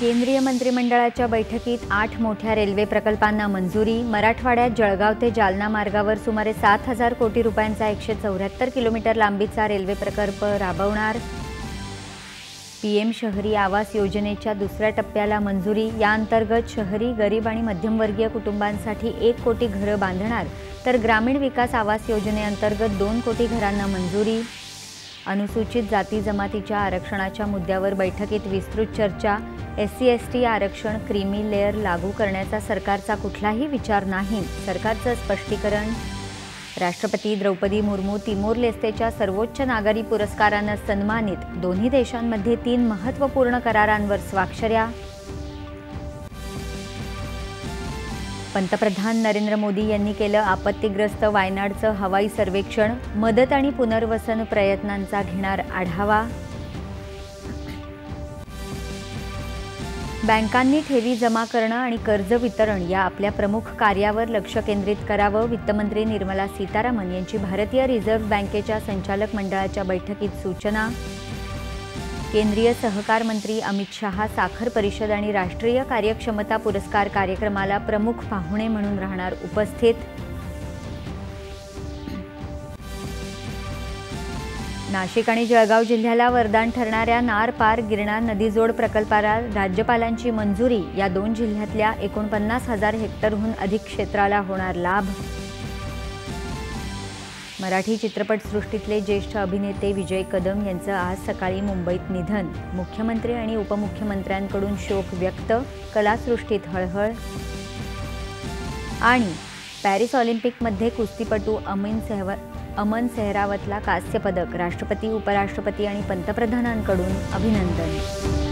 केंद्रीय मंत्रिमंडळाच्या बैठकीत 8 मोठ्या रेल्वे प्रकल्पांना मंजुरी। मराठवाड्यात जळगाव ते जालना मार्गावर सुमारे 7,000 कोटी रुपयांचा 174 किलोमीटर लांबीचा रेल्वे प्रकल्प राबवणार। पीएम शहरी आवास योजनेच्या दुसऱ्या टप्प्याला मंजुरी। या अंतर्गत शहरी गरीब आणि मध्यमवर्गीय कुटुंबांसाठी 1 कोटी घरं बांधणार, तर ग्रामीण विकास आवास योजनेअंतर्गत 2 कोटी घरांना मंजुरी। अनुसूचित जाती जमातीच्या आरक्षणाच्या मुद्द्यावर बैठकीत विस्तृत चर्चा। SC/ST आरक्षण क्रीमी लेयर लागू करण्याचा सरकारचा कुठलाही विचार नाही, सरकारचं स्पष्टीकरण। राष्ट्रपती द्रौपदी मुर्मू तिमोर लेस्तेच्या सर्वोच्च नागरी पुरस्कारानं सन्मानित। दोन्ही देशांमध्ये 3 महत्त्वपूर्ण करारांवर स्वाक्षऱ्या। पंतप्रधान नरेंद्र मोदी यांनी केलं आपत्तीग्रस्त वायनाडचं हवाई सर्वेक्षण। मदत आणि पुनर्वसन प्रयत्नांचा घेणार आढावा। बँकांनी ठेवी जमा करणं आणि कर्ज वितरण या आपल्या प्रमुख कार्यावर लक्ष केंद्रित करावं, वित्तमंत्री निर्मला सीतारामन यांची भारतीय रिझर्व्ह बँकेच्या संचालक मंडळाच्या बैठकीत सूचना। केंद्रीय सहकार मंत्री अमित शहा साखर परिषद आणि राष्ट्रीय कार्यक्षमता पुरस्कार कार्यक्रमाला प्रमुख पाहुणे म्हणून राहणार उपस्थित। नाशिक आणि जळगाव जिल्ह्याला वरदान ठरणाऱ्या नार पार गिरणा नदीजोड प्रकल्पाला राज्यपालांची मंजुरी। या 2 जिल्ह्यातल्या 49,000 हेक्टरहून अधिक क्षेत्राला होणार लाभ। मराठी चित्रपटसृष्टीतले ज्येष्ठ अभिनेते विजय कदम यांचं आज सकाळी मुंबईत निधन। मुख्यमंत्री आणि उपमुख्यमंत्र्यांकडून शोक व्यक्त, कलासृष्टीत हळहळ। आणि पॅरिस ऑलिम्पिकमध्ये कुस्तीपटू अमन सेहरावतला कांस्य पदक। राष्ट्रपती, उपराष्ट्रपती आणि पंतप्रधानांकडून अभिनंदन।